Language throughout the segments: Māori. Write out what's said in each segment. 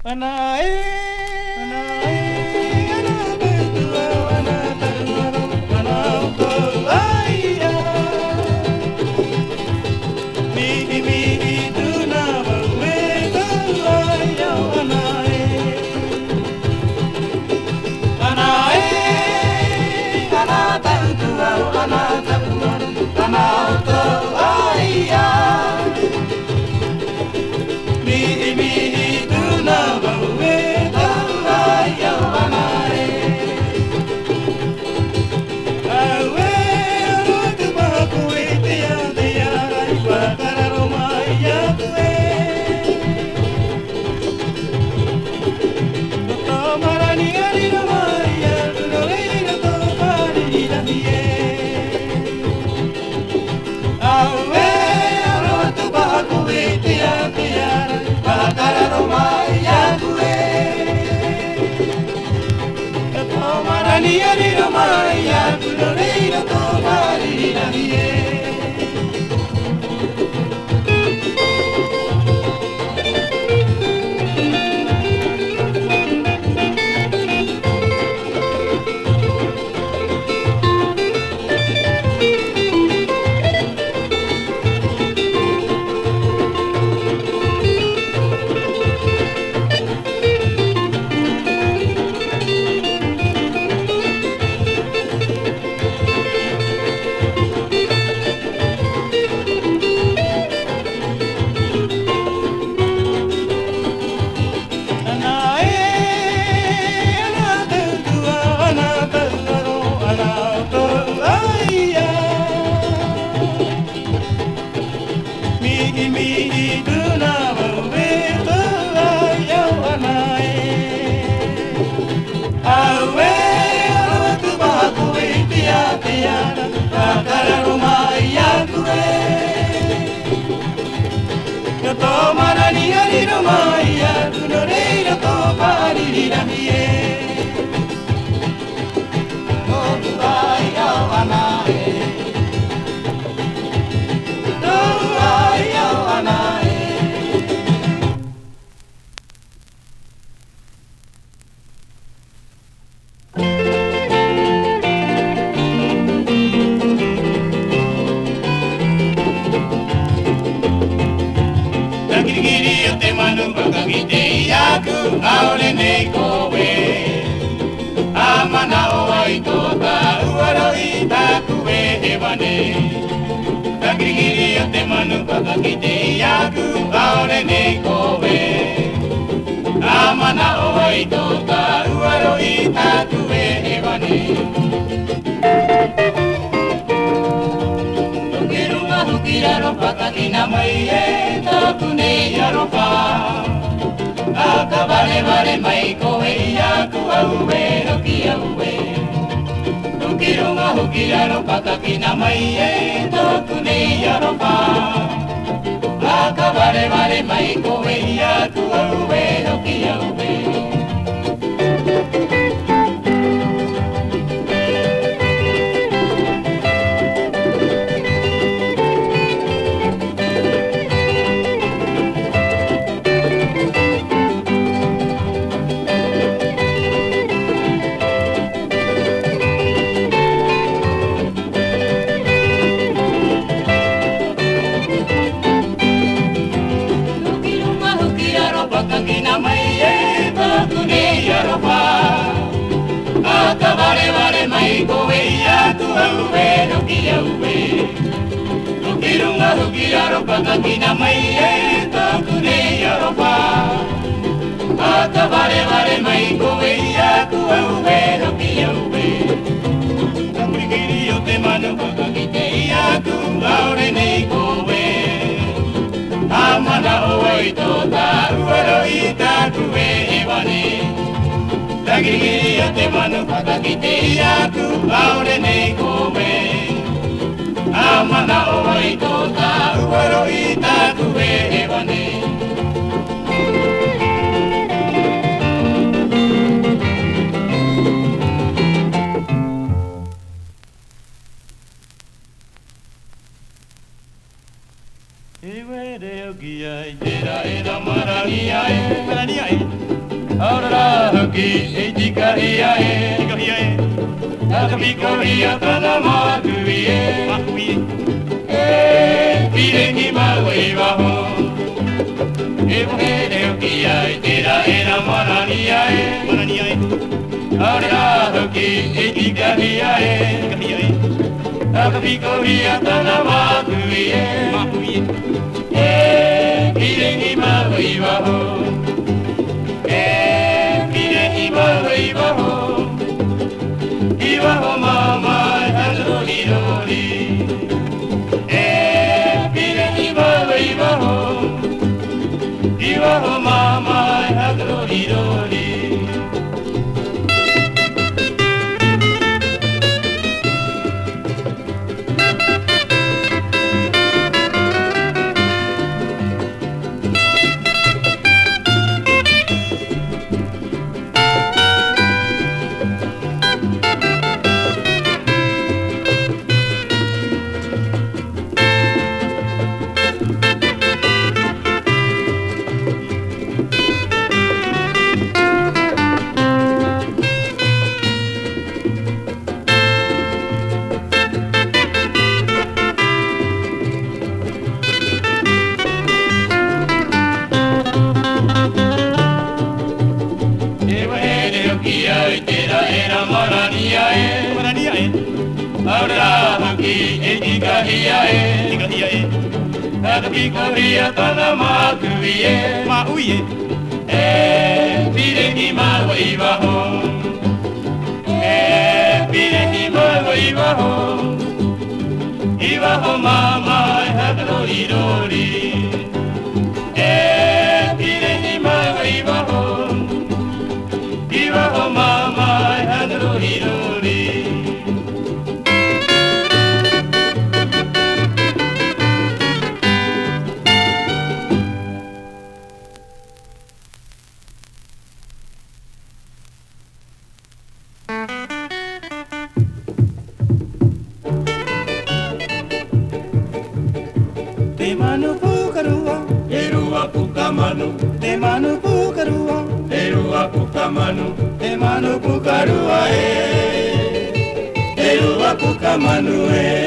Iwe de ogia, ira ira marania, marania. Aurora hoki e tika hia e Tika hia e Takapiko hia tana makui e Mahui e E pirengi maui waho E pohere hoki ai tera e na marania e Marani ai Aurora hoki e tika hia e Tika hia e Takapiko hia tana makui e Mahui E pirengi maui waho Iwaho mama hadroli roli pire Iwaho mama hadroli roli Marani ai Aurora hoki e tika hia e Tika hia e Takapiko hia tana makui e Mahui e pirengi maui waho pirengi maui waho Iwaho mama hadroli roli pirengi maui waho Iwaho mama hadroli roli Te manu pukarua Erua pukamanu Te manu pukarua Erua pukamanu Te manu pukarua Erua pukamanu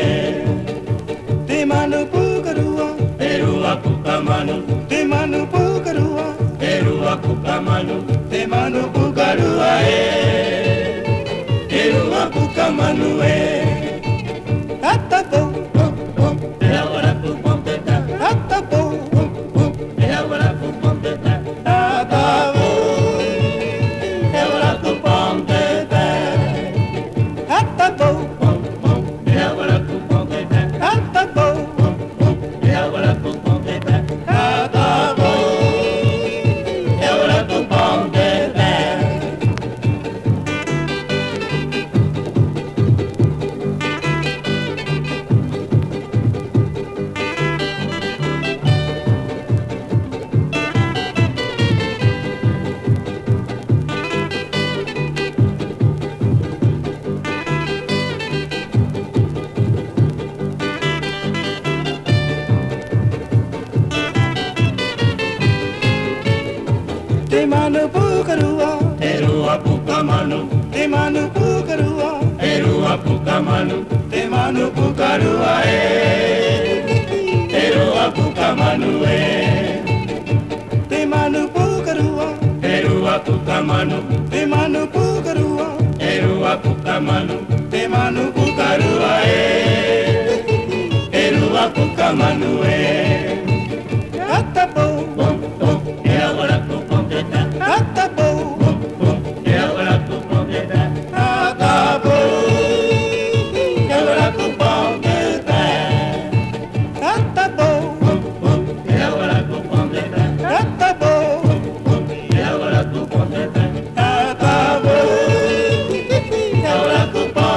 Te manu pukarua Erua pukamanu Te manu pukarua Erua pukamanu Te manu pukarua Erua pukamanu Tatapo Erua pukamanu Tatapo Erua pukamanu Tatapo Erua pukamanu Tatapo Erua pukamanu Tatapo Erua pukamanu Tatapo Erua pukamanu Te manu pukarua Erua pukamanu Te manu pukarua Erua pukamanu Te manu pukarua Erua pukamanu Te manu pukarua Erua pukamanu Te manu pukarua Erua pukamanu Te manu pukarua Erua pukamanu Tatapo Erua pukamanu Tatapo Erua pukamanu Tatapo Erua pukamanu Tatapo Erua pukamanu Tatapo Erua pukamanu Tatapo Erua pukamanu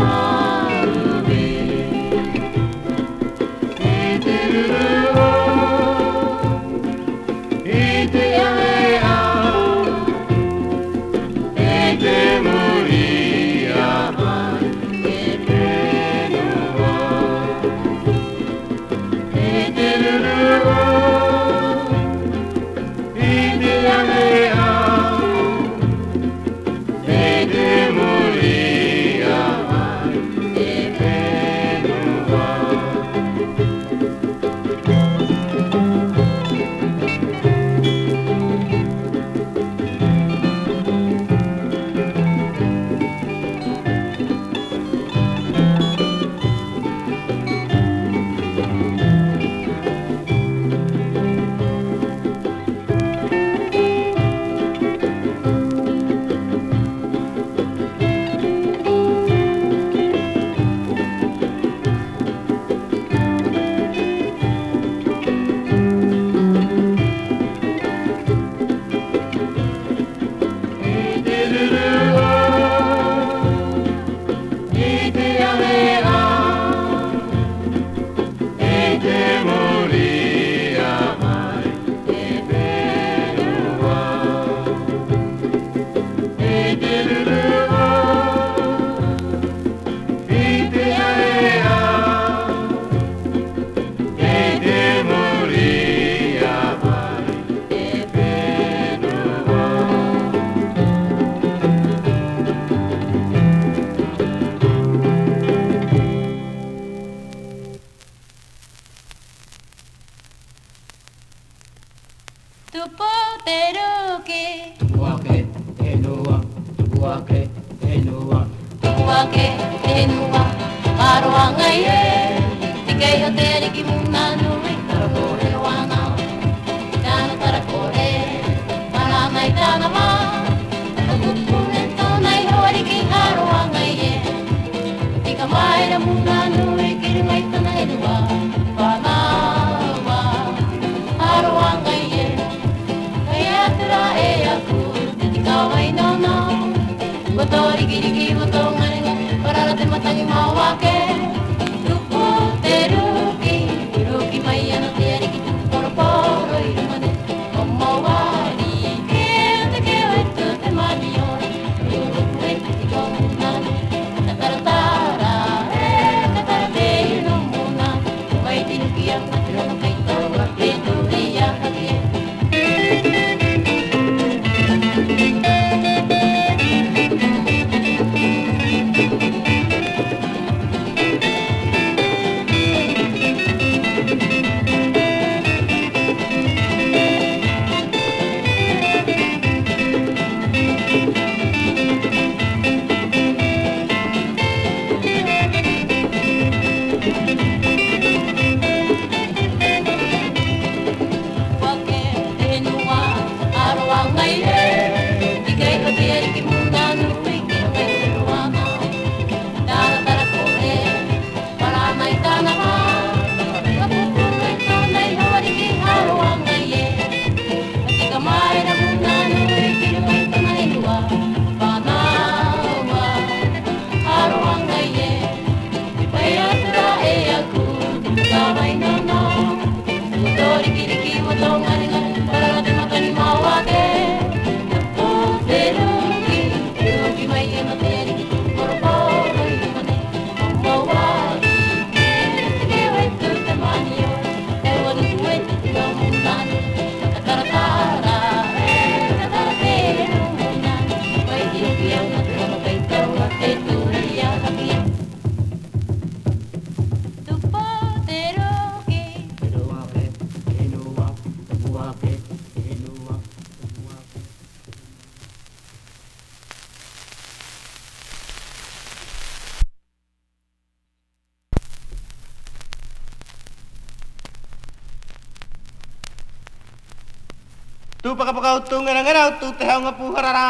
Tu pakapakaw tu ngarang-ngarang tu tehaw ngapu harara.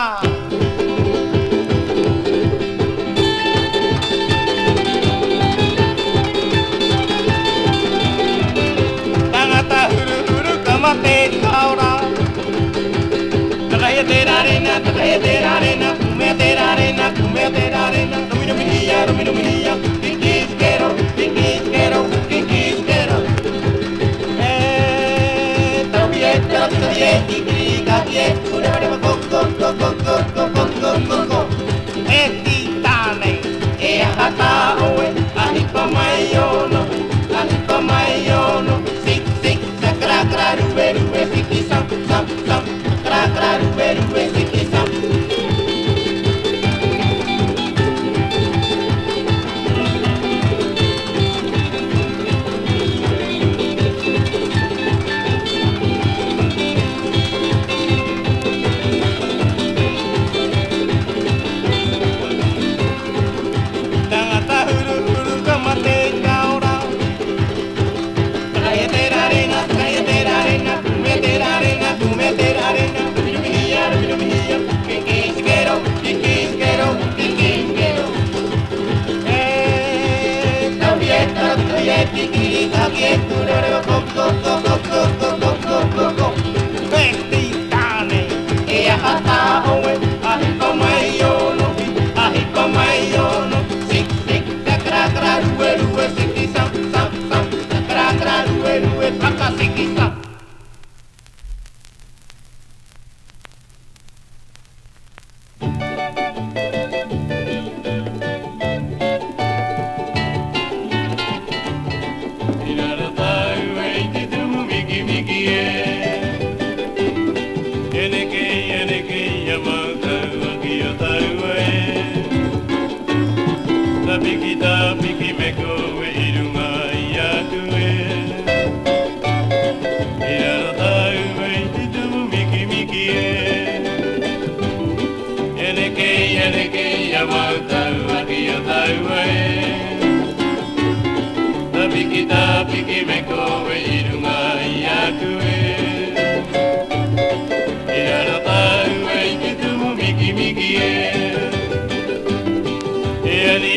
Tangata huru-huru kamate kaura. Takaya terarena, kume terarena, kumia terarena, tumino minia, tiki, aquí es tu lero, co. Vestitane, e a hata oe, ahi komai yono, sik, kra, rue, siki, sam, kra, rue, paka, siki, sam. Piki meko e irunga ia tue Ira tau e titumu miki Ene ke ia mautau aki o tau Ta piki meko e irunga ia tue Ira tau e titumu miki Ene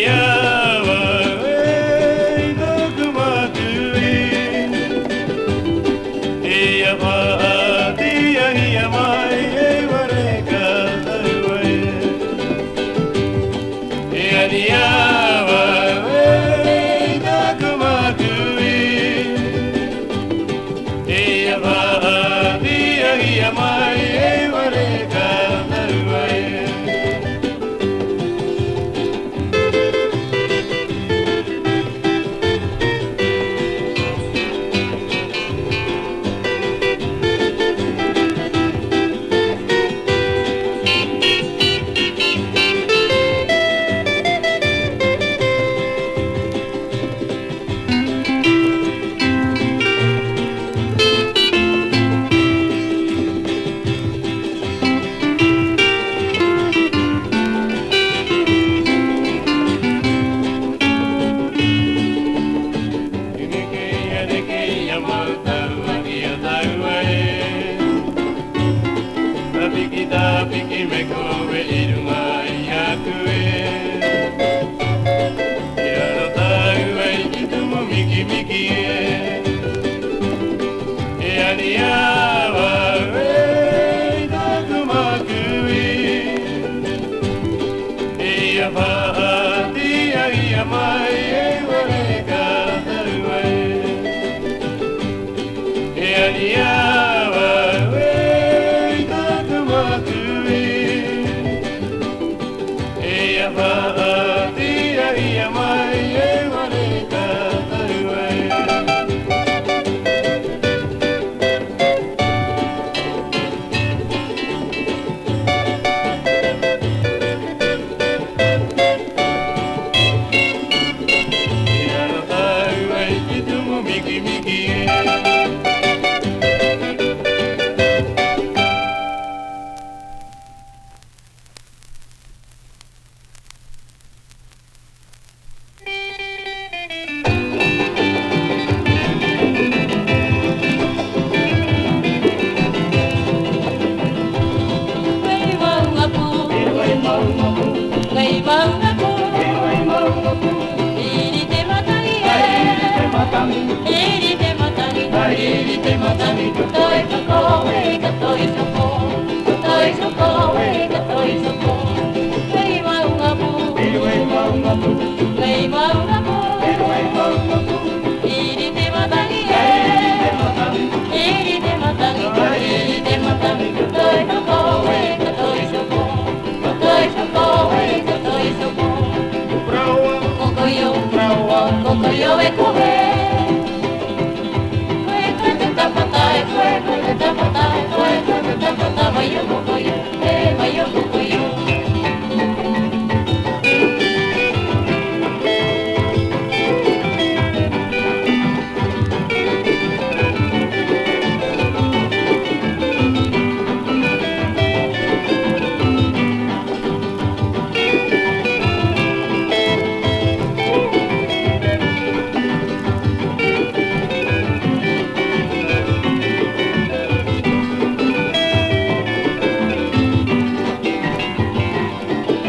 Piki meko e irunga ia tue Ira no tau e titumu miki E ani awa e taku makui E ia whaati a ia mai e wale ka tau E ani awa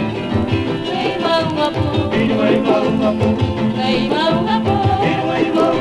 Hey,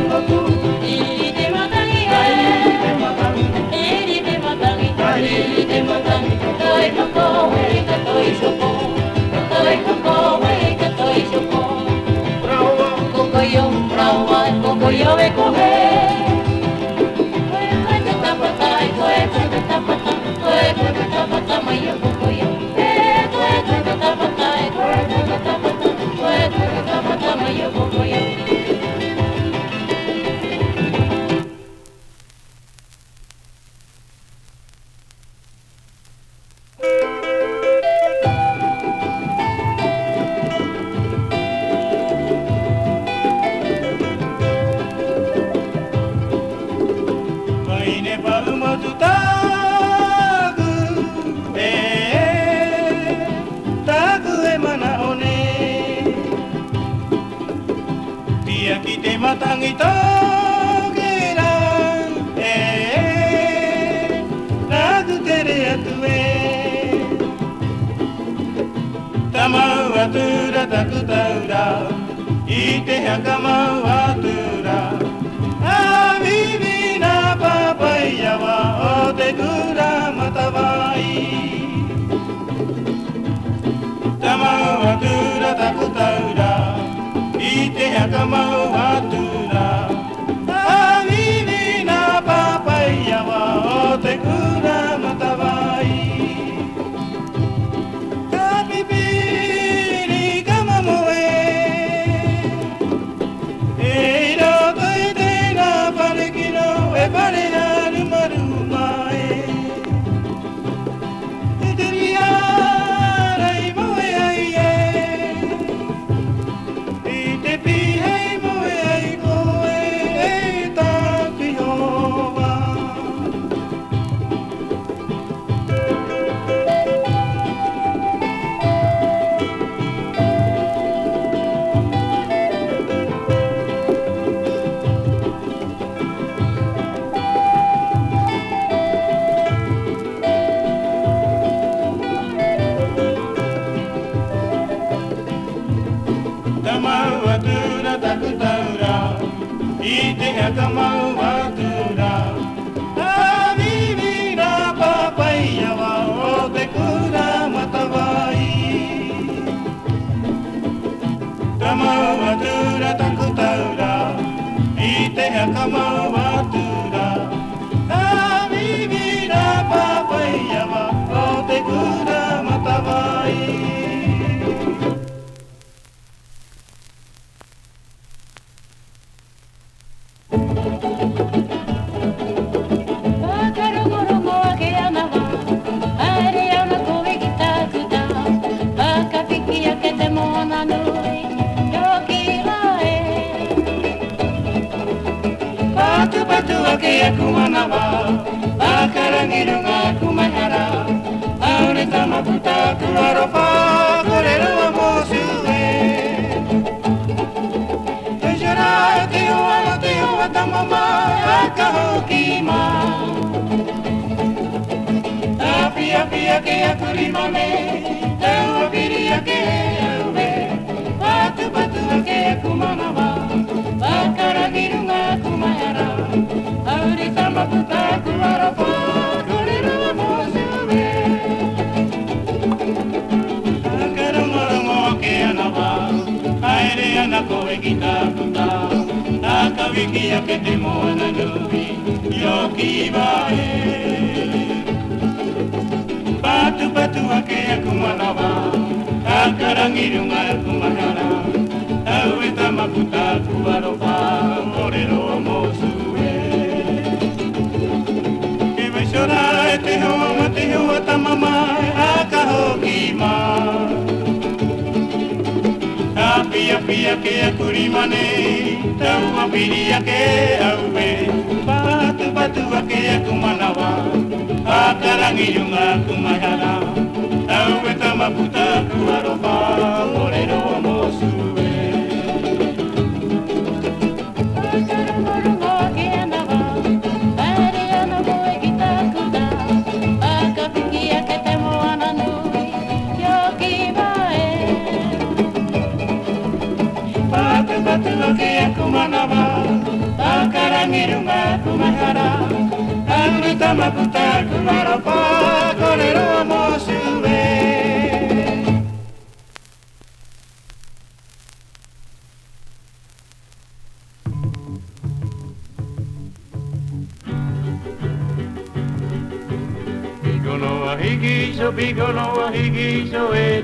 higisho, piko no higisho, e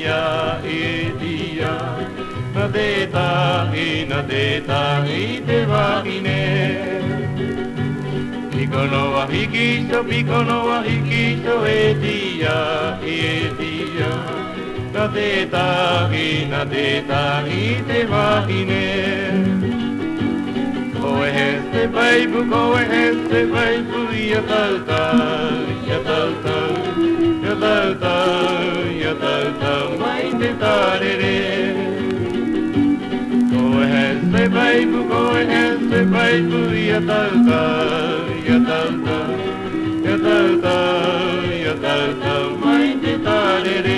dia. Na te tahi te wahine. Piko no higisho, e dia. Na te tahi te wahine. Koe heste baibu, ia tautau, mai te tarere. Koe heste baibu, ia tautau, mai te tarere.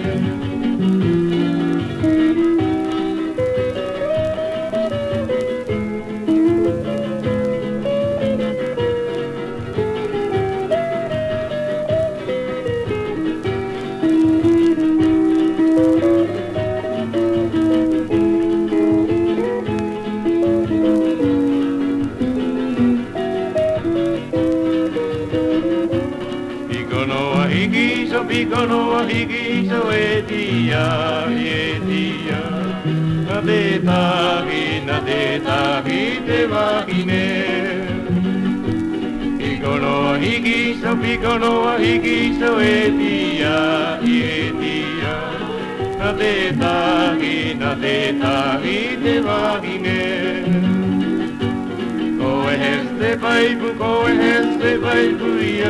Piko no higisho, e dia. Na te tahi te wahine. Piko no higisho, e dia. Na te tahi te wahine. Koe heste baibu, ia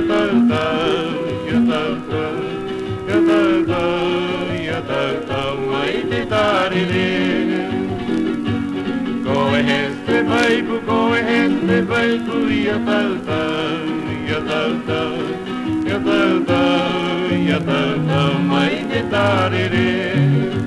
tautau, mai te tarere. Koe heste baibu, ia tautau, mai te tarere.